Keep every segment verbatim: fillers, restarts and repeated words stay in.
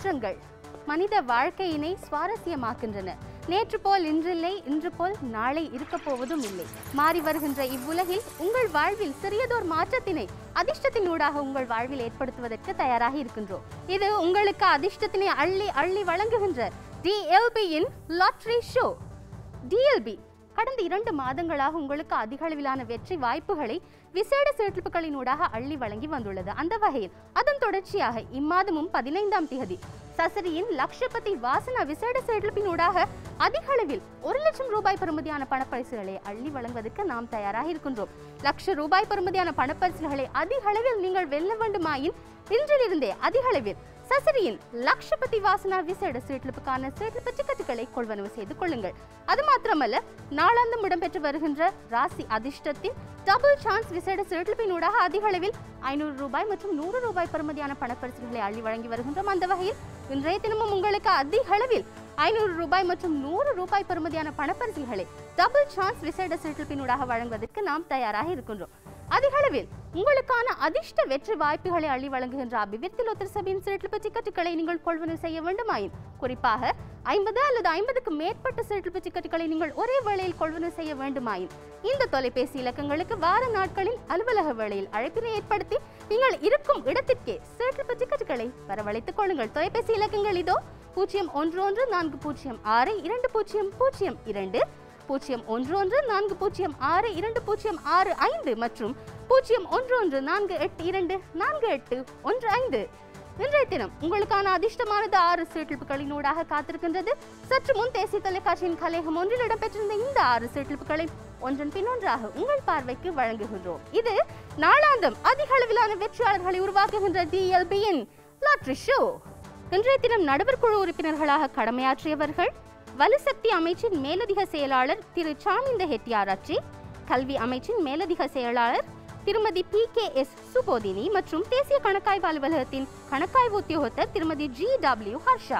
மாற்றங்கள் மனித வாழ்க்கையினை சுவாரஸ்யமாக்கின்றன. நேற்று போல் இன்றில்லை, இன்று போல் நாளை இருக்க போவதும் இல்லை. மாறி வருகின்ற இவ்வுலகில் உங்கள் வாழ்வில் சிறியதோர் மாற்றத்தினை அதிர்ஷ்டத்தினூடாக உங்கள் வாழ்வில் ஏற்படுத்துவதற்கு தயாராக இருக்கின்றோம். இது உங்களுக்கு அதிர்ஷ்டத்தினை அள்ளி அள்ளி வழங்குகின்ற டி எல் பியின் lottery show. D L B கடந்த இரண்டு மாதங்களாக உங்களுக்கு அதிக அளவிலான வெற்றி வாய்ப்புகளை விசேட சீட்டிப்புகளினூடாக அள்ளி வழங்கி வந்துள்ளது. அந்த வகையில் அதன் தொடர்ச்சியாக இம்மாதமும் பதினைந்தாம் தேதி சசரியின் லட்சபதி வாசனா விசேட சீட்டிப்பினூடாக அதிக அளவில் ஒரு லட்சம் ரூபாய் பெறுமதியான பணப்பரிசுகளை அள்ளி வழங்குவதற்கு நாம் தயாராக இருக்கின்றோம். லட்ச ரூபாய் பெறுமதியான பணப்பரிசுகளை அதிக அளவில் நீங்கள் வெல்ல வேண்டுமாயின் இன்றிலிருந்தே அதிக அளவில் சசரியின் லட்சபதி வாசனா விசேட சீட்டிப்புக்கான சீட்டிப்பு டிக்கெட்டுகளை கொள்வனவு செய்து கொள்ளுங்கள். அது மாத்திரமல்ல, நாளாந்தம் இடம்பெற்று வருகின்ற ராசி அதிர்ஷ்டத்தின் டபுள் சான்ஸ் விசேட சீட்டிப்பினூடாக அதிக அளவில் ஐநூறு ரூபாய் மற்றும் நூறு ரூபாய் பெறுமதியான பணப்பரிசுகளை அள்ளி வழங்கி வருகின்றோம். அந்த வகையில் இன்றைய தினமும் உங்களுக்கு அதிக அளவில் ஐநூறு ரூபாய் மற்றும் நூறு ரூபாய் பெறுமதியான பணப்பரிசுகளை டபுள் சான்ஸ் விசேட சீட்டிப்பினூடாக வழங்குவதற்கு நாம் தயாராக இருக்கின்றோம். அதிக அளவில் உங்களுக்கான அதிர்ஷ்ட வெற்றி வாய்ப்புகளை அள்ளி வழங்குகின்ற அபிவிருத்தி லோத்தர் சபையின் சீட்டிப்பு டிக்கெட்டுகளை நீங்கள் கொள்வனவு செய்ய வேண்டுமாயின், குறிப்பாக ஐம்பது அல்லது ஐம்பதுக்கு மேற்பட்ட சீட்டிப்பு டிக்கெட்டுகளை நீங்கள் ஒரே வேளையில் கொள்வனவு செய்ய வேண்டுமாயின் இந்த தொலைபேசி இலக்கங்களுக்கு வார நாட்களில் அலுவலக வேளையில் அழைப்பினை ஏற்படுத்தி நீங்கள் இருக்கும் இடத்திற்கே சீட்டிப்பு டிக்கெட்டுகளை வரவழைத்துக் கொள்ளுங்கள். தொலைபேசி இலக்கங்கள் இதோ: பூஜ்ஜியம் ஒன்று ஒன்று நான்கு பூஜ்ஜியம் ஆறு இரண்டு பூஜ்ஜியம் பூஜ்ஜியம் இரண்டு, பூஜ்ஜியம் ஒன்று ஒன்று நான்கு பூஜ்ஜியம் ஆறு இரண்டு பூஜ்ஜியம் ஆறு ஐந்து மற்றும் பூஜ்ஜியம் ஒன்று ஒன்று நான்கு எட்டு இரண்டு நான்கு எட்டு ஒன்று ஐந்து. இன்றைய தினம் உங்களுக்கான அதிர்ஷ்டமானது ஆறு சீட்டிப்புகளினூடாக காத்திருக்கின்றது. சற்று முன் தேசிய தொலைக்காட்சியின் கலையகம் ஒன்றில் இடம்பெற்றிருந்த இந்த ஆறு சீட்டிப்புகளை ஒன்றன் பின் ஒன்றாக உங்கள் பார்வைக்கு வழங்குகின்றோம். இது நாளாந்தம் அதிக அளவிலான வெற்றியாளர்களை உருவாக்குகின்ற டி எல் பியின் லாட்டரி ஷோ. இன்றைய தினம் நடுவர் குழு உறுப்பினர்களாக கடமையாற்றியவர்கள் வலுசக்தி அமைச்சின் மேலதிக செயலாளர் திரு சாமிந்த ஹெட்டியாராச்சி, கல்வி அமைச்சின் மேலதிக செயலாளர் திருமதி பி கே எஸ் சுபோதினி மற்றும் தேசிய கணக்காய்வு அலுவலகத்தின் கணக்காய்வு உத்தியோகத்தர் திருமதி ஜி டபிள்யூ ஹர்ஷா.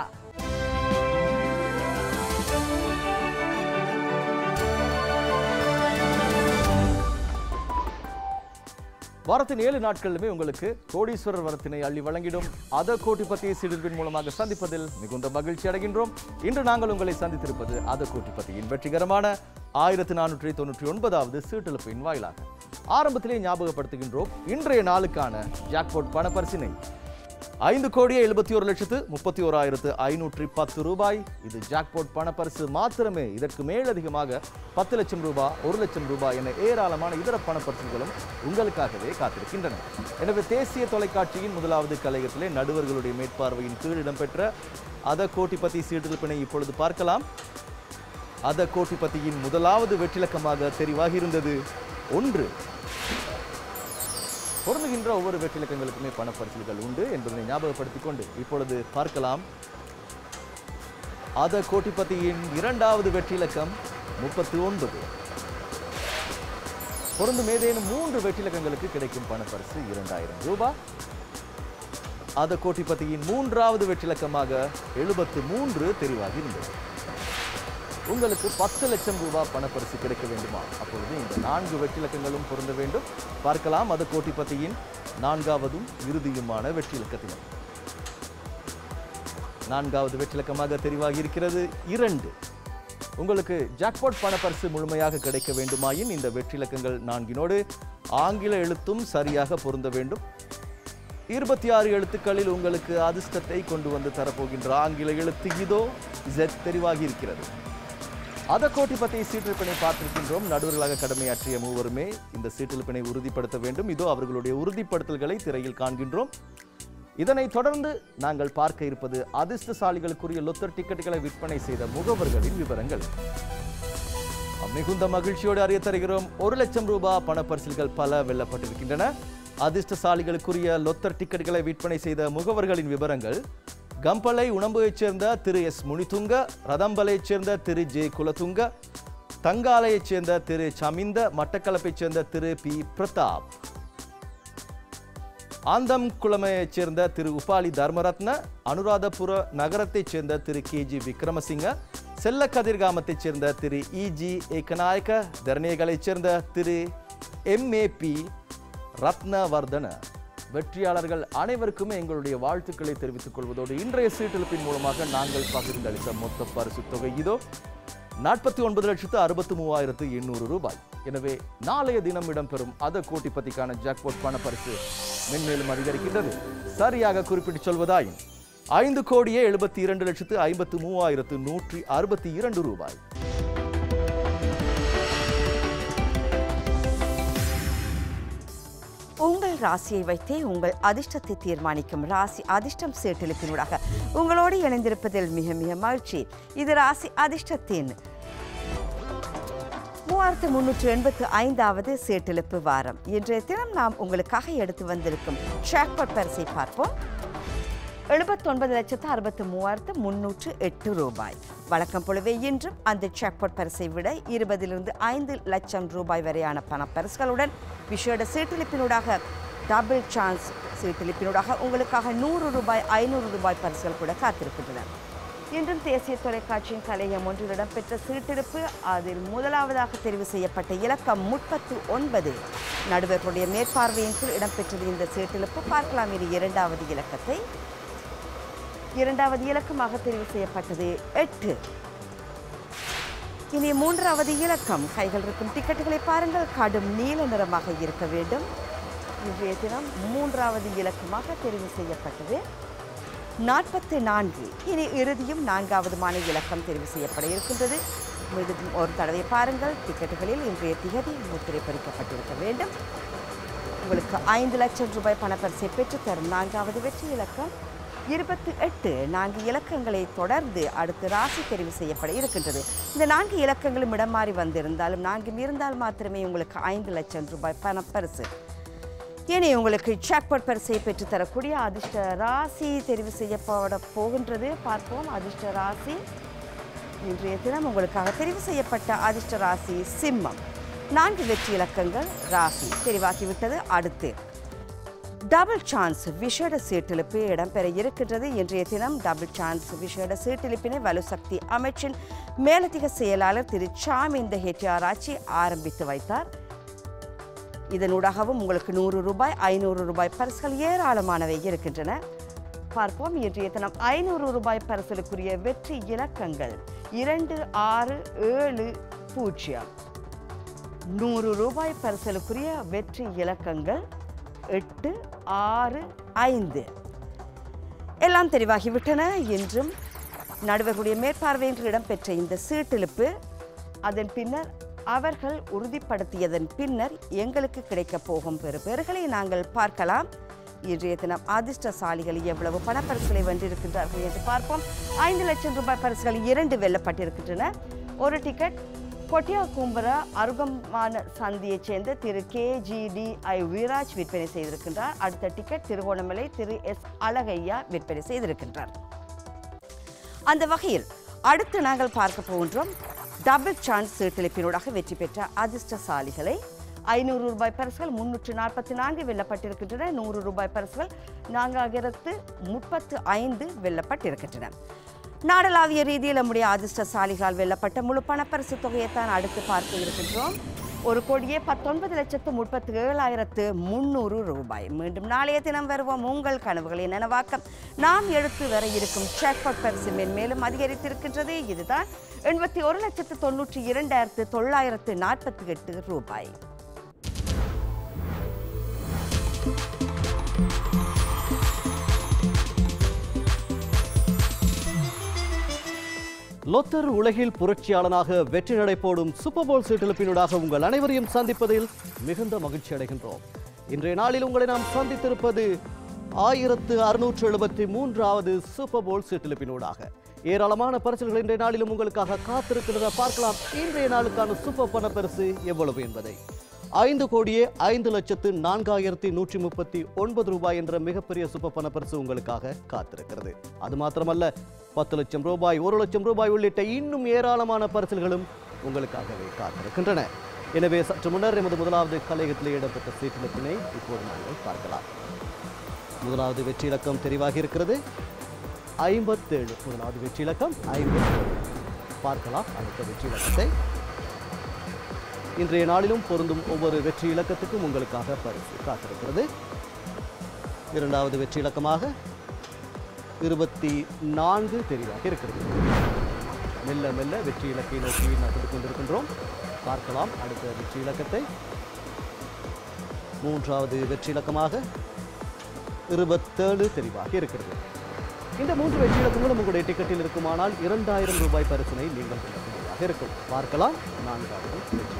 வாரத்தின் ஏழு நாட்களிலுமே உங்களுக்கு கோடீஸ்வரர் வரத்தினை அள்ளி வழங்கிடும் அத கோட்டிபதியை சீடில்பின் மூலமாக சந்திப்பதில் மிகுந்த மகிழ்ச்சி அடைகின்றோம். இன்று நாங்கள் உங்களை சந்தித்திருப்பது அத கோட்டிபதியின் வெற்றிகரமான ஆயிரத்தி நானூற்றி தொன்னூற்றி ஒன்பதாவது சீட்டெழுப்பின் வாயிலாக. ஆரம்பத்திலே ஞாபகப்படுத்துகின்றோம் இன்றைய நாளுக்கான ஜாக்பாட் பணப்பரிசினை ஐந்து கோடியே எழுபத்தி ஒரு லட்சத்து முப்பத்தி ஓராயிரத்து ஐநூற்றி பத்து ரூபாய். இது ஜாக்பாட் பணப்பரிசு மாத்திரமே. இதற்கு மேலதிகமாக பத்து லட்சம் ரூபாய், ஒரு லட்சம் ரூபாய் என ஏராளமான இதர பணப்பரிசுகளும் உங்களுக்காகவே காத்திருக்கின்றன. எனவே தேசிய தொலைக்காட்சியின் முதலாவது கலையகத்திலே நடுவர்களுடைய மேற்பார்வையின் கீழ் இடம்பெற்ற அத கோட்டிபதி சீட்டெழுப்பினை இப்பொழுது பார்க்கலாம். அத கோட்டிபதியின் முதலாவது வெற்றிலக்கமாக தெரிவாகி இருந்தது ஒன்று. பொருந்துகின்ற ஒவ்வொரு வெற்றிலக்கங்களுக்குமே பணப்பரிசுகள் உண்டு என்பதனை ஞாபகப்படுத்திக் கொண்டு இப்பொழுது பார்க்கலாம். அத கோட்டிபதியின் இரண்டாவது வெற்றிலக்கம் முப்பத்தி ஒன்பது. பொருந்தும் ஏதேனும் மூன்று வெற்றிலக்கங்களுக்கு கிடைக்கும் பணப்பரிசு இரண்டாயிரம் ரூபாய். அத கோட்டிபதியின் மூன்றாவது வெற்றிலக்கமாக எழுபத்து மூன்று தெரிவாகி இருந்தது. உங்களுக்கு பத்து லட்சம் ரூபாய் பணப்பரிசு கிடைக்க வேண்டுமா? அப்பொழுது இந்த நான்கு வெற்றிலக்கங்களும் பொருந்த வேண்டும். பார்க்கலாம் அத கோட்டிபதியின் நான்காவதும் இறுதியுமான வெற்றிலக்கத்தினர். நான்காவது வெற்றிலக்கமாக தெரிவாகி இருக்கிறது இரண்டு. உங்களுக்கு ஜாக்பாட் பணப்பரிசு முழுமையாக கிடைக்க வேண்டுமாயின் இந்த வெற்றிலக்கங்கள் நான்கினோடு ஆங்கில எழுத்தும் சரியாக பொருந்த வேண்டும். இருபத்தி ஆறு எழுத்துக்களில் உங்களுக்கு அதிர்ஷ்டத்தை கொண்டு வந்து தரப்போகின்ற ஆங்கில எழுத்து இதோ Z தெரிவாகி இருக்கிறது. அத கோட்டிபதி சீட்டெழுப்பினை பார்த்திருக்கின்றோம். நடுவர்களாக கடமையாற்றிய மூவருமே இந்த சீட்டெழுப்பினை உறுதிப்படுத்த வேண்டும். இதோ அவர்களுடைய உறுதிப்படுத்தல்களை திரையில் காண்கின்றோம். இதனைத் தொடர்ந்து நாங்கள் பார்க்க இருப்பது அதிர்ஷ்டசாலிகளுக்குரிய லொத்தர் டிக்கெட்டுகளை விற்பனை செய்த முகவர்களின் விவரங்கள். மிகுந்த மகிழ்ச்சியோடு அறிய தருகிறோம். ஒரு லட்சம் ரூபாய் பணப்பரிசில்கள் பல வெல்லப்பட்டிருக்கின்றன. அதிர்ஷ்டசாலிகளுக்குரிய லொத்தர் டிக்கெட்டுகளை விற்பனை செய்த முகவர்களின் விவரங்கள்: கம்பளை உணம்புவைச் சேர்ந்த திரு எஸ் முனிதுங்க, ரதம்பலையைச் சேர்ந்த திரு ஜே குலதுங்க, தங்காலையைச் சேர்ந்த திரு சமிந்த, மட்டக்களப்பைச் சேர்ந்த திரு பி பிரதாப், ஆந்தம் குளமையைச் சேர்ந்த திரு உபாலி தர்மரத்ன, அனுராதபுர நகரத்தைச் சேர்ந்த திரு கே ஜி விக்ரமசிங்க, செல்ல கதிர்காமத்தைச் சேர்ந்த திரு இ ஜி ஏகநாயக்க, தர்ணியகளைச் சேர்ந்த திரு எம் ஏ பி ரத்னவர்தன, வெற்றியாளர்கள் அனைவருக்குமே எங்களுடைய வாழ்த்துக்களை தெரிவித்துக் கொள்வதோடு இன்றைய சீட்டெழுப்பின் மூலமாக நாங்கள் பகிர்ந்தளித்த மொத்த பரிசு தொகை இதோ நாற்பத்தி ஒன்பது லட்சத்து அறுபத்தி மூவாயிரத்து எண்ணூறு ரூபாய். எனவே நாளைய தினம் இடம்பெறும் அத கோட்டிப்பத்திக்கான ஜாக்பாட் பண பரிசு மென்மேலும் அதிகரிக்கின்றது. சரியாக குறிப்பிட்டு சொல்வதாயின் ஐந்து கோடியே எழுபத்தி இரண்டு லட்சத்து ஐம்பத்து மூவாயிரத்து நூற்றி அறுபத்தி இரண்டு ரூபாய். உங்கள் ராசியை வைத்தே உங்கள் அதிர்ஷ்டத்தை தீர்மானிக்கும் ராசி அதிர்ஷ்டம் சீட்டெழுப்பினூடாக உங்களோடு இணைந்திருப்பதில் மிக மிக மகிழ்ச்சி. இது ராசி அதிர்ஷ்டத்தின் மூவாயிரத்து முன்னூற்று எண்பத்து ஐந்தாவது சீட்டெழுப்பு வாரம். இன்றைய தினம் நாம் உங்களுக்காக எடுத்து வந்திருக்கும் ஜாக்பாட் பரிசை பார்ப்போம். எழுபத்தி ஒன்பது லட்சத்து அறுபத்தி மூவாயிரத்து முன்னூற்று எட்டு ரூபாய். வழக்கம் போலவே இன்றும் அந்த ஜாக்பாட் பரிசை விட இருபதிலிருந்து ஐந்து லட்சம் ரூபாய் வரையான பணப்பரிசுகளுடன் விசேட சீட்டெழுப்பினூடாக டபுள் சான்ஸ் சீட்டெழுப்பினூடாக உங்களுக்காக நூறு ரூபாய் ஐநூறு ரூபாய் பரிசுகள் கூட காத்திருக்கின்றன. இன்றும் தேசிய தொலைக்காட்சியின் கலையம் ஒன்றில் இடம்பெற்ற சீட்டெடுப்பு. அதில் முதலாவதாக தெரிவு செய்யப்பட்ட இலக்கம் முப்பத்து ஒன்பது. நடுவர்களுடைய மேற்பார்வையின் கீழ் இடம்பெற்றது இந்த சீட்டெடுப்பு. பார்க்கலாம் இது இரண்டாவது இலக்கத்தை. இரண்டாவது இலக்கமாக தெரிவு செய்யப்பட்டது எட்டு. இனி மூன்றாவது இலக்கம். கைகள் இருக்கும் டிக்கெட்டுகளை பாருங்கள், கடும் நீல நிறமாக இருக்க வேண்டும். இன்றைய தினம் மூன்றாவது இலக்கமாக தெரிவு செய்யப்பட்டது நாற்பத்தி நான்கு. இனி இறுதியும் நான்காவதுமான இலக்கம் தெரிவு செய்யப்பட இருக்கின்றது. மீண்டும் ஒரு தடவை பாருங்கள், டிக்கெட்டுகளில் இன்றைய திகதி முத்திரை பொறிக்கப்பட்டிருக்க வேண்டும். உங்களுக்கு ஐந்து லட்சம் ரூபாய் பணப்பரிசை பெற்றுத்தரும் நான்காவது வெற்றி இலக்கம் இருபத்தி எட்டு. நான்கு இலக்கங்களை தொடர்ந்து அடுத்து ராசி தெரிவு செய்யப்பட இருக்கின்றது. இந்த நான்கு இலக்கங்களும் இடம் மாறி வந்திருந்தாலும் நான்கு இருந்தால் மாத்திரமே உங்களுக்கு ஐந்து லட்சம் ரூபாய் பணப்பரிசு. இனி உங்களுக்கு ஜாக்பாட் பரிசை பெற்றுத்தரக்கூடிய அதிர்ஷ்ட ராசி தெரிவு செய்யப்பட போகின்றது. பார்ப்போம். அதிர்ஷ்ட ராசி இன்றைய தினம் உங்களுக்காக தெரிவு செய்யப்பட்ட அதிர்ஷ்ட ராசி சிம்மம். நான்கு வெற்றி இலக்கங்கள் ராசி தெரிவாகிவிட்டது. அடுத்து டபுள் சான்ஸ் விசேட சீட்டெழுப்பு இடம்பெற இருக்கின்றது. இன்றைய தினம் டபுள் சான்ஸ் விசேட சீட்டெழுப்பினை வலுசக்தி அமைச்சின் மேலதிக செயலாளர் திரு சாமிந்த ஹெட்டியாராய்ச்சி ஆரம்பித்து வைத்தார். இதனூடாகவும் உங்களுக்கு நூறு ரூபாய் ஐநூறு ரூபாய் பரிசுகள் ஏராளமானவை இருக்கின்றன. பார்ப்போம். இன்றைய தினம் ஐநூறு ரூபாய் பரிசுகளுக்குரிய வெற்றி இலக்கங்கள் இரண்டு ஆறு ஏழு பூஜ்ஜியம். நூறு ரூபாய் பரிசுகளுக்குரிய வெற்றி இலக்கங்கள் எட்டு ஆறு ஐந்து. எல்லாம் தெரிவாகிவிட்டன. இன்றும் நடுவர்களுடைய மேற்பார்வையில் இடம்பெற்ற இந்த சீட்டெழுப்பு அதன் பின்னர் அவர்கள் உறுதிப்படுத்தியதன் பின்னர் எங்களுக்கு கிடைக்கப் போகும் பெறுபேறுகளை நாங்கள் பார்க்கலாம். இன்றைய தினம் அதிர்ஷ்டசாலிகள் எவ்வளவு பணப்பரிசுகளை வென்றிருக்கின்றார்கள் என்று பார்ப்போம். ஐந்து லட்சம் ரூபாய் பரிசுகள் இரண்டு வெல்லப்பட்டிருக்கின்றன. ஒரு டிக்கெட் கொட்டியா கும்பரா அருகமான சந்தியைச் சேர்ந்த திரு K G D I Viraj விற்பனை செய்திருக்கின்றார். அடுத்த டிக்கெட் திருகோணமலை திரு எஸ் அழகையா விற்பனை செய்திருக்கின்றார். அந்த வகையில் அடுத்து நாங்கள் பார்க்க போகின்றோம் டபுள் சான்ஸ் சீட்டெழுப்பினூடாக வெற்றி பெற்ற அதிர்ஷ்டசாலிகளை. ஐநூறு ரூபாய் பரிசுகள் முன்னூற்று நாற்பத்தி நான்கு வெல்லப்பட்டிருக்கின்றன. நூறு ரூபாய் பரிசுகள் நான்காயிரத்து முப்பத்து ஐந்து வெல்லப்பட்டிருக்கின்றன. நாடளாவிய ரீதியில் நம்முடைய அதிர்ஷ்டசாலிகளால் வெல்லப்பட்ட முழு பணப்பரிசு தொகையைத்தான் அடுத்து பார்க்க இருக்கின்றோம். ஒரு கோடியே பத்தொன்பது லட்சத்து முப்பத்தி ஏழாயிரத்து முன்னூறு ரூபாய். மீண்டும் நாளைய தினம் வருவோம். உங்கள் கனவுகளை நனவாக்கம் நாம் எடுத்து வர இருக்கும் ஜாக்பாட் பரிசு மேலும் அதிகரித்திருக்கின்றது. இதுதான் எண்பத்தி ஒரு லட்சத்து தொன்னூற்றி இரண்டாயிரத்து தொள்ளாயிரத்து நாற்பத்தி எட்டு ரூபாய். லொத்தர் உலகில் புரட்சியாளனாக வெற்றி நடை போடும் சூப்பர் போல் சீட்டெழுப்பினூடாக உங்கள் அனைவரையும் சந்திப்பதில் மிகுந்த மகிழ்ச்சி அடைகின்றோம். இன்றைய நாளில் உங்களை நாம் சந்தித்திருப்பது ஆயிரத்து அறுநூற்று எழுபத்தி மூன்றாவது சூப்பர் போல் சீட்டெழுப்பினூடாக. ஏராளமான பரிசுகள் இன்றைய நாளிலும் உங்களுக்காக காத்திருக்கிறத பார்க்கலாம். இன்றைய நாளுக்கான சூப்பர் பண பரிசு எவ்வளவு என்பதை ஐந்து கோடியே ஐந்து லட்சத்து நான்காயிரத்தி நூற்றி முப்பத்தி ஒன்பது ரூபாய் என்ற மிகப்பெரிய சூப்பர் பண பரிசு உங்களுக்காக காத்திருக்கிறது. அது மாத்திரமல்ல, பத்து லட்சம் ரூபாய் ஒரு லட்சம் ரூபாய் உள்ளிட்ட இன்னும் ஏராளமான பரிசுகளும் உங்களுக்காகவே காத்திருக்கின்றன. எனவே சற்று முன்னர் எமது முதலாவது கலையகத்திலே இடம்பெற்ற சீட்டெழுப்பினை இப்போது நாங்கள் பார்க்கலாம். முதலாவது வெற்றி இலக்கம் தெரிவாகி இருக்கிறது ஐம்பத்தேழு. முதலாவது வெற்றி இலக்கம் ஐம்பத்தேழு. பார்க்கலாம் அடுத்த வெற்றி இலக்கத்தை. இன்றைய நாளிலும் பொருந்தும் ஒவ்வொரு வெற்றி இலக்கத்துக்கும் உங்களுக்காக பரிசு காத்திருக்கிறது. இரண்டாவது வெற்றி இலக்கமாக இருபத்தி நான்கு தெரிவாக இருக்கிறது. மெல்ல மெல்ல வெற்றி இலக்கை நோக்கி நகர்ந்து கொண்டிருக்கின்றோம். பார்க்கலாம் அடுத்த வெற்றி இலக்கத்தை. மூன்றாவது வெற்றி இலக்கமாக இருபத்தேழு தெரிவாக இருக்கிறது. இந்த மூன்று வெற்றி இலக்கங்களும் உங்களுடைய டிக்கெட்டில் இருக்குமானால் இரண்டாயிரம் ரூபாய் பரிசினை நீங்கள் பெறக்கூடியதாக இருக்கும். பார்க்கலாம் நான்காவது வெற்றி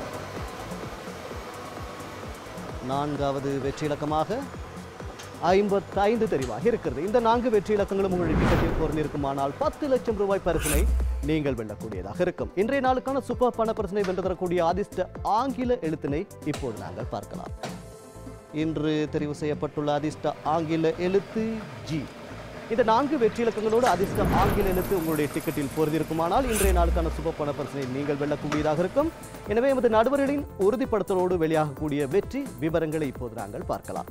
நான்காவது வெற்றி இலக்கமாக ஐம்பத்தைந்து தெரிவாக இருக்கிறது. இந்த நான்கு வெற்றி இலக்கங்களும் உங்களுடைய டிக்கெட்டில் பொருந்திருக்குமானால் பத்து லட்சம் ரூபாய் பரிசினை நீங்கள் வெல்லக்கூடியதாக இருக்கும். இன்றைய நாளுக்கான சூப்பர் பண பரிசினை வென்று தரக்கூடிய அதிர்ஷ்ட ஆங்கில எழுத்தினை இப்போது நாங்கள் பார்க்கலாம். இன்று தெரிவு செய்யப்பட்டுள்ள அதிர்ஷ்ட ஆங்கில எழுத்து ஜி. இந்த நான்கு வெற்றி இலக்கங்களோடு அதிர்ஷ்ட ஆங்கில எழுத்து உங்களுடைய டிக்கெட்டில் பொருந்திருக்குமானால் இன்றைய நாளுக்கான சூப்பர் பண பரிசினை நீங்கள் வெல்லக்கூடியதாக இருக்கும். எனவே எமது நடுவர்களின் உறுதிப்படுத்தலோடு வெளியாகக்கூடிய வெற்றி விவரங்களை இப்போது நாங்கள் பார்க்கலாம்.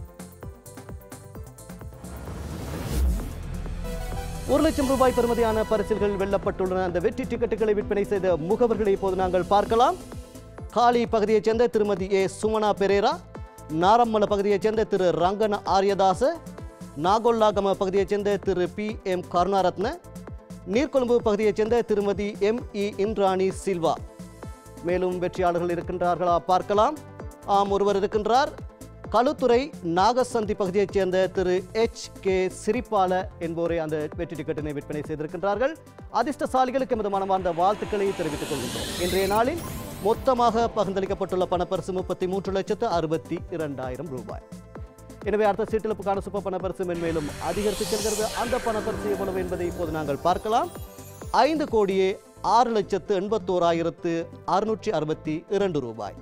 ஒரு லட்சம் ரூபாய் பெறுமதியான பரிசில்கள் வெல்லப்பட்டுள்ளன. அந்த வெற்றி டிக்கெட்டுகளை விற்பனை செய்த முகவர்களை இப்போது நாங்கள் பார்க்கலாம். காலி பகுதியைச் சேர்ந்த திருமதி ஏ சுமனா பெரேரா, நாரம்மல பகுதியைச் சேர்ந்த திரு ரங்கன ஆரியதாச, நாகொல்லாகம பகுதியைச் சேர்ந்த திரு பி எம் கருணாரத்ன, நீர்கொழும்பு பகுதியைச் சேர்ந்த திருமதி எம் இ இந்திராணி சில்வா. மேலும் வெற்றியாளர்கள் இருக்கின்றார்களா பார்க்கலாம். ஆம், ஒருவர் இருக்கின்றார். களுத்துறை நாகசந்தி பகுதியைச் சேர்ந்த திரு எச் கே சிரிப்பால என்போரை அந்த வெற்றி டிக்கெட்டினை விற்பனை செய்திருக்கின்றார்கள். அதிர்ஷ்டசாலிகளுக்கு எமது மனமார்ந்த வாழ்த்துக்களை தெரிவித்துக் கொள்கின்றோம். இன்றைய நாளில் மொத்தமாக பகிர்ந்தளிக்கப்பட்டுள்ள பணப்பரிசு முப்பத்தி மூன்று லட்சத்து அறுபத்தி இரண்டாயிரம் ரூபாய். எனவே அடுத்த சீட்டிழப்புக்கான சூப்பர் பணப்பரிசு மென்மேலும் அதிகரித்து செல்கிறது. அந்த பணப்பரிசு எவ்வளவு என்பதை இப்போது நாங்கள் பார்க்கலாம். ஐந்து கோடியே ஆறு லட்சத்து எண்பத்தோராயிரத்து அறுநூற்றி அறுபத்தி இரண்டு ரூபாய்.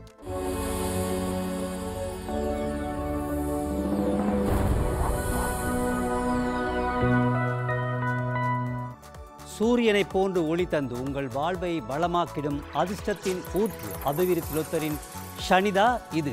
சூரியனை போன்று ஒளி தந்து உங்கள் வாழ்வை வளமாக்கிடும் அதிர்ஷ்டத்தின் ஊற்று அபிவிருத்தி லொத்தரின் ஷனிதா இது.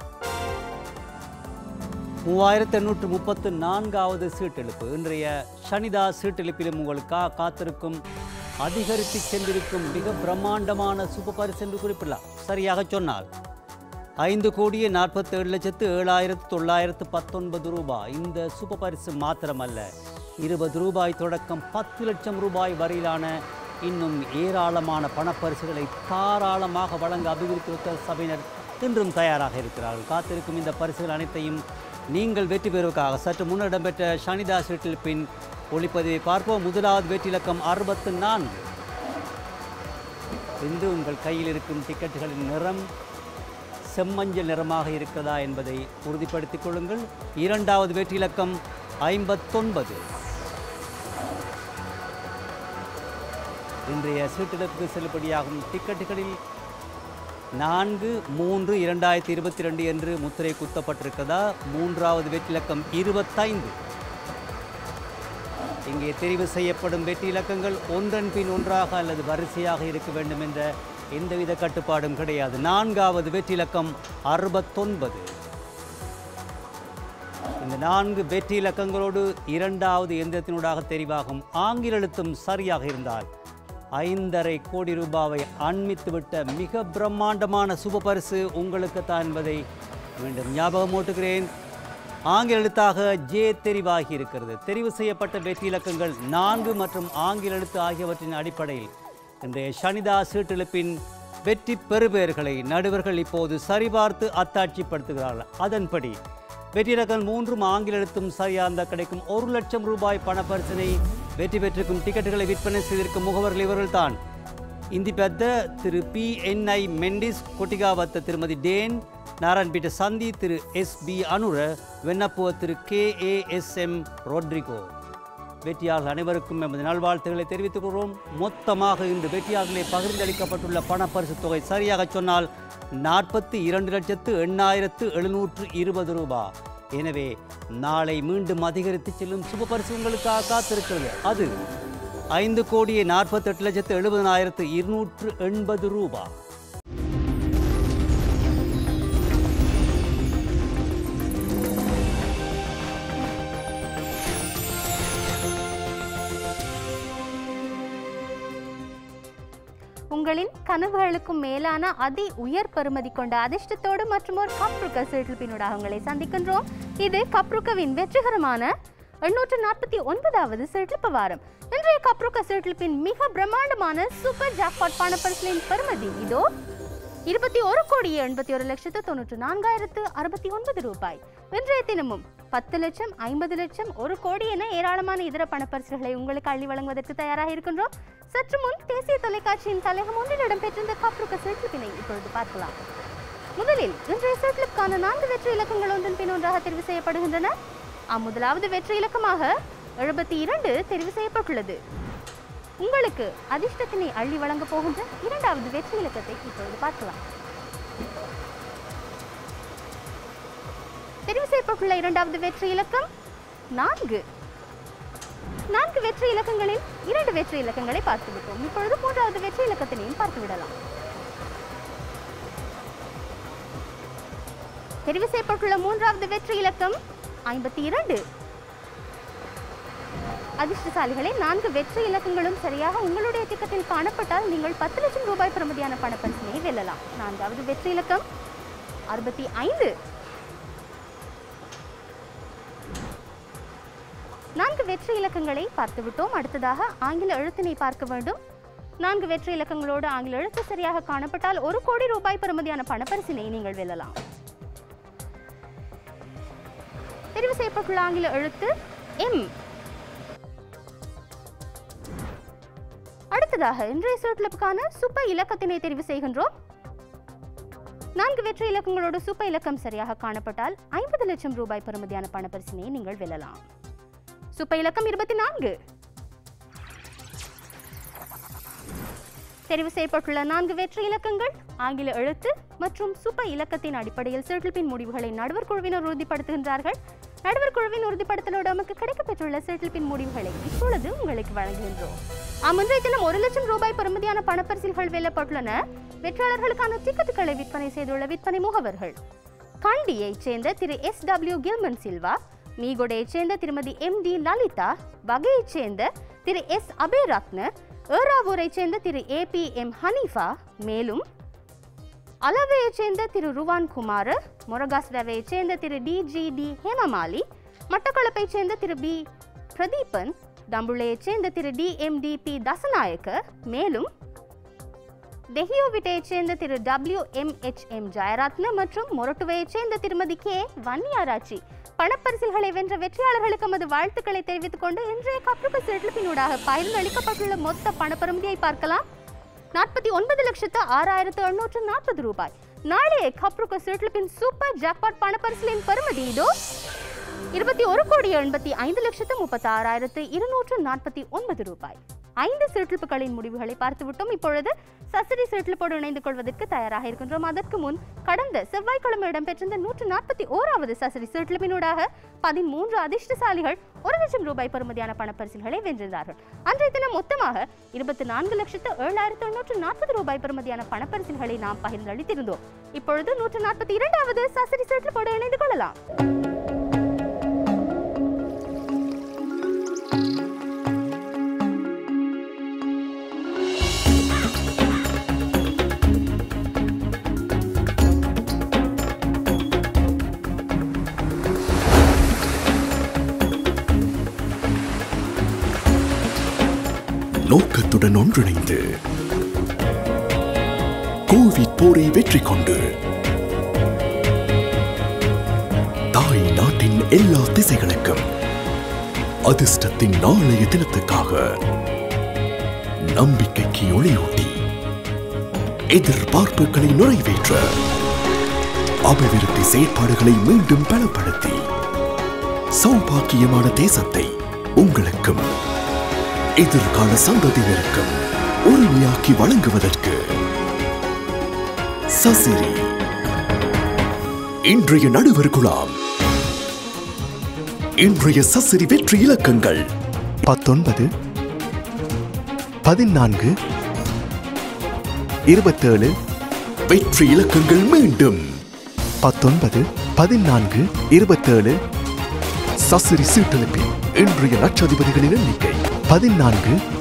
மூவாயிரத்தி எண்ணூற்று முப்பத்து நான்காவது சீட்டெழுப்பு. இன்றைய ஷனிதா சீட்டெழுப்பிலும் உங்களுக்காக காத்திருக்கும் அதிகரித்து சென்றிருக்கும் மிக பிரம்மாண்டமான சூப்பர் பரிசு என்று குறிப்பிடலாம். சரியாக சொன்னால் ஐந்து கோடியே நாற்பத்தி ஏழு லட்சத்து ஏழாயிரத்து தொள்ளாயிரத்து பத்தொன்பது ரூபாய். இந்த சூப்பர் பரிசு மாத்திரமல்ல, இருபது ரூபாய் தொடக்கம் பத்து லட்சம் ரூபாய் வரையிலான இன்னும் ஏராளமான பணப்பரிசுகளை தாராளமாக வழங்க அபிவிருத்தி லொத்தர் சபையினர் இன்றும் தயாராக இருக்கிறார்கள். காத்திருக்கும் இந்த பரிசுகள் அனைத்தையும் நீங்கள் வெற்றி பெறுவதற்காக சற்று முன்னர் இடம்பெற்ற ஷனிதா சீட்டில் ஒளிப்பதிவை பார்ப்போம். முதலாவது வெற்றி இலக்கம் அறுபத்து நான்கு. இன்று உங்கள் கையில் இருக்கும் டிக்கெட்டுகளின் நிறம் செம்மஞ்சள் நிறமாக இருக்கிறதா என்பதை உறுதிப்படுத்திக் கொள்ளுங்கள். இரண்டாவது வெற்றி இலக்கம் ஐம்பத்தொன்பது. இன்றைய சீட்டெடுப்புக்கு செல்லுபடியாகும் டிக்கெட்டுகளில் நான்கு மூன்று இரண்டாயிரத்தி இருபத்தி ரெண்டு என்று முத்திரை குத்தப்பட்டிருக்கிறதா. மூன்றாவது வெற்றி இலக்கம் இருபத்தைந்து. இங்கே தெரிவு செய்யப்படும் வெற்றி இலக்கங்கள் ஒன்றன் பின் ஒன்றாக அல்லது வரிசையாக இருக்க வேண்டும் என்ற எந்தவித கட்டுப்பாடும் கிடையாது. நான்காவது வெற்றி இலக்கம் அறுபத்தொன்பது. இந்த நான்கு வெற்றி இலக்கங்களோடு இரண்டாவது எந்திரத்தினூடாக தெரிவாகும் ஆங்கில எழுத்தும் சரியாக இருந்தால் ஐந்தரை கோடி ரூபாவை அண்மித்துவிட்ட மிக பிரம்மாண்டமான சுப பரிசு உங்களுக்குத்தான் என்பதை மீண்டும் ஞாபகம் ஊட்டுகிறேன். ஆங்கில எழுத்தாக ஜே தெரிவாகி இருக்கிறது. தெரிவு செய்யப்பட்ட வெற்றி இலக்கங்கள் நான்கு மற்றும் ஆங்கில எழுத்து ஆகியவற்றின் அடிப்படையில் இன்றைய ஷனிதா சீட்டெழுப்பின் வெற்றி பெறுபேறுகளை நடுவர்கள் இப்போது சரிபார்த்து அத்தாட்சிப்படுத்துகிறார்கள். அதன்படி வெற்றி இலக்கம் மூன்றும் ஆங்கில எழுத்தும் சரியார்ந்த கிடைக்கும் ஒரு லட்சம் ரூபாய் பணப்பரிசினை வெற்றி பெற்றிருக்கும் டிக்கெட்டுகளை விற்பனை செய்திருக்கும் முகவர்கள் இவர்கள் தான். இந்தி பெத்த திரு பி என் ஐ மெண்டிஸ், கொட்டிகாவத்த திருமதி டேன், நாராயண்பீட்ட சந்தி திரு எஸ் பி அனுர, வெண்ணப்புவ திரு K A S M Rodrigo. வெற்றியாளர்கள் அனைவருக்கும் எமது நல்வாழ்த்துக்களை தெரிவித்துக் கொள்கிறோம். மொத்தமாக இன்று வெற்றியாளர்களை பகிர்ந்தளிக்கப்பட்டுள்ள பணப்பரிசு தொகை சரியாக சொன்னால் நாற்பத்தி இரண்டு லட்சத்து எண்ணாயிரத்து எழுநூற்று இருபது ரூபாய். எனவே நாளை மீண்டும் அதிகரித்து செல்லும் சுப பரிசு உங்களுக்காக காத்திருக்கிறது. அது ஐந்து கோடியே நாற்பத்தி எட்டு லட்சத்து எழுபதாயிரத்து இருநூற்று எண்பது ரூபாய். உங்கள் உங்களின் கனவுகளுக்கும் மேலான அதி உயர் பெறுமதி கொண்ட அதிர்ஷ்டத்தோடு மற்றும் ஒரு கப்ருக்க சீட்டில் உங்களை சந்திக்கின்றோம். இது கப்ருக்கவின் வெற்றிகரமான எண்ணூற்று நாற்பத்தி ஒன்பதாவது சீட்டில் வாரம். இன்றைய கப்ருக்க சீட்டில் மிக பிரம்மாண்டமான சூப்பர் ஜாக்பாட் பணப்பரிசிலின் பெறுமதி இதோ இருபத்தி ஒரு கோடியே எண்பத்தி ஒரு லட்சத்து தொண்ணூற்று நான்காயிரத்து அறுபத்தி ஒன்பது ரூபாய். இன்றைய தினமும் பத்து லட்சம் ஐம்பது லட்சம் ஒரு கோடி என ஏராளமான இதர பணப்பரிசுகளை உங்களுக்கு அள்ளி வழங்குவதற்கு தயாராக இருக்கின்றோம். சற்று முன் தேசிய தொலைக்காட்சியின் தலைகம் ஒன்றில் இடம்பெற்றிருந்த கப்ருக்க சீட்லிப்பினை இப்பொழுது பார்க்கலாம். முதலில் இன்றைய சீட்லிப்புக்கான நான்கு வெற்றி இலக்கங்கள் ஒன்றின் பின் ஒன்றாக தெரிவு செய்யப்படுகின்றன. முதலாவது வெற்றி இலக்கமாக எழுபத்தி இரண்டு தெரிவு செய்யப்பட்டுள்ளது. உங்களுக்கு அதிர்ஷ்டத்தினை அள்ளி வழங்க போகின்ற இரண்டாவது வெற்றி இலக்கத்தை இப்பொழுது பார்க்கலாம். தெரிவு செய்யப்பட்டுள்ள இரண்டாவது வெற்றி இலக்கம் நான்கு. நான்கு வெற்றி இலக்கங்களில் இரண்டு வெற்றி இலக்கங்களை பார்த்துவிட்டோம். இப்பொழுது மூன்றாவது வெற்றி இலக்கத்தினையும் பார்த்து விடலாம். தெரிவு செய்யப்பட்டுள்ள மூன்றாவது வெற்றி இலக்கம் ஐம்பத்தி இரண்டு. அதிர்ஷ்டசாலிகளை நான்கு வெற்றி இலக்கங்களும் சரியாக உங்களுடைய திட்டத்தில் காணப்பட்டால் நீங்கள் பத்து லட்சம் ரூபாய் பெறுமதியான பணப்பரிசினை வெல்லலாம். நான்காவது வெற்றி இலக்கம் அறுபத்தி ஐந்து. நான்கு வெற்றி இலக்கங்களை பார்த்துவிட்டோம். அடுத்ததாக ஆங்கில எழுத்தினை பார்க்க வேண்டும். நான்கு வெற்றி இலக்கங்களோடு ஆங்கில எழுத்து சரியாக காணப்பட்டால் ஒரு கோடி ரூபாய் பெறுமதியான பணப்பரிசினை நீங்கள் வெல்லலாம். தெரிவு செய்யப்பட்டுள்ள ஆங்கில எழுத்து எம். அடுத்ததாக இன்றைய சூட்லப்புக்கான சூப்பர் இலக்கத்தினை தெரிவு செய்கின்றோம். நான்கு வெற்றி இலக்கங்களோடு சூப்பர் இலக்கம் சரியாக காணப்பட்டால் ஐம்பது லட்சம் ரூபாய் பெறுமதியான பணப்பரிசினை நீங்கள் வெல்லலாம். சூப்பர் இலக்கம் இருபத்தி நான்கு. தெரிவு செய்யப்பட்டுள்ள நான்கு வெற்றி இலக்கங்கள் ஆங்கில எழுத்து மற்றும் சூப்பர் இலக்கத்தின் அடிப்படையில் சீட்லிப்பின் முடிவுகளை நடுவர் குழுவினர் உறுதிப்படுத்துகின்றார்கள். நடுவர் குழுவின் உறுதிப்படுத்தலோடு நமக்கு கிடைக்கப்பெற்றுள்ள சீட்லிப்பின் முடிவுகளை இப்பொழுது உங்களுக்கு வழங்குகின்றோம். இன்றைய தினம் ஒரு லட்சம் ரூபாய் பெறுமதியான பணப்பரிசில்கள் வெல்லப்பட்டுள்ளன. வெற்றியாளர்களுக்கான டிக்கெட்டுகளை விற்பனை செய்துள்ள விற்பனை முகவர்கள் கண்டியைச் சேர்ந்த திரு எஸ் டபிள்யூ கில்மன் சில்வா, மீகொடையைச் சேர்ந்த திருமதி எம் டி லலிதா, வகையைச் சேர்ந்த திரு எஸ் அபேரத்ன, ஏராவூரைச் சேர்ந்த திரு ஏ பி எம் ஹனீஃபா, மேலும் அலவையைச் சேர்ந்த திரு ருவான் குமார், மொரகாஸ்ரவையைச் சேர்ந்த திரு டி ஜி டி ஹேமமாலி, மட்டக்களப்பைச் சேர்ந்த திரு பி பிரதீபன், தம்புளையைச் சேர்ந்த திரு D M D B Dassanayake, மேலும் தெஹியோவிட்டையைச் சேர்ந்த திரு W M H M Jayaratne மற்றும் மொரட்டுவையைச் சேர்ந்த திருமதி கே வன்னியாராச்சி பணப்பரிசில்களை வென்ற வெற்றியாளர்களுக்கு நமது வாழ்த்துக்களை தெரிவித்துக் கொண்டு இன்றைய கப்ருக்க சீட்லிப்பினூடாக பகிர்ந்தளிக்கப்பட்டுள்ள மொத்த பணப்பெறுமதியை பார்க்கலாம். நாற்பத்தி ஒன்பது லட்சத்து ஆறாயிரத்து எண்ணூற்று நாற்பது ரூபாய். நாளைய கப்ருக்க சீட்லிப்பின் சூப்பர் ஜாக்பாட் பணப்பரிசிலின் பெறுமதி இதோ இருபத்தி ஒரு கோடி எண்பத்தி ஐந்து லட்சத்து முப்பத்தி ஆறாயிரத்து இருநூற்று நாற்பத்தி ஒன்பது ரூபாய். ஐந்து சீட்லிப்புகளின் முடிவுகளை பார்த்துவிட்டோம். இப்பொழுது சசிரி சீட்லிப்போடு இணைந்து கொள்வதற்கு தயாராக இருக்கின்றோம். அதற்கு முன் கடந்த செவ்வாய்க்கிழமை இடம்பெற்றிருந்த நூற்று நாற்பத்தி ஓராவது சசிரி சீட்லிப்பினூடாக பதிமூன்று அதிர்ஷ்டசாலிகள் ஒரு லட்சம் ரூபாய் பெறுமதியான பணப்பரிசில்களை வென்றிருந்தார்கள். அன்றைய தினம் மொத்தமாக இருபத்தி நான்கு லட்சத்து ஏழாயிரத்து எண்ணூற்று நாற்பது ரூபாய் பெறுமதியான பணப்பரிசில்களை நாம் பகிர்ந்தளித்திருந்தோம். இப்பொழுது நூற்று நாற்பத்தி இரண்டாவது சசிரி சீட்லிப்போடு இணைந்து கொள்ளலாம். நோக்கத்துடன் ஒன்றிணைந்து கோவிட் போரை வெற்றி கொண்டு தாய் நாட்டின் எல்லா திசைகளுக்கும் அதிர்ஷ்டத்தின் நாளைய தினத்துக்காக நம்பிக்கைக்கு ஒளியூட்டி எதிர்பார்ப்புகளை நிறைவேற்ற அபிவிருத்தி செயற்பாடுகளை மீண்டும் பலப்படுத்தி சௌபாக்கியமான தேசத்தை உங்களுக்கும் எதிர்கால சந்ததியினருக்கும் உரிமையாக்கி வழங்குவதற்கு சசிரி இன்றைய நடுவர் குழாம். இன்றைய சசிரி வெற்றி இலக்கங்கள் பத்தொன்பது, பதினான்கு, இருபத்தேழு. வெற்றி இலக்கங்கள் மீண்டும் பத்தொன்பது, பதினான்கு, இருபத்தேழு. சசிரி சீட்டெழுப்பின் இன்றைய லட்சாதிபதிகளின் எண்ணிக்கை பதினான்கு,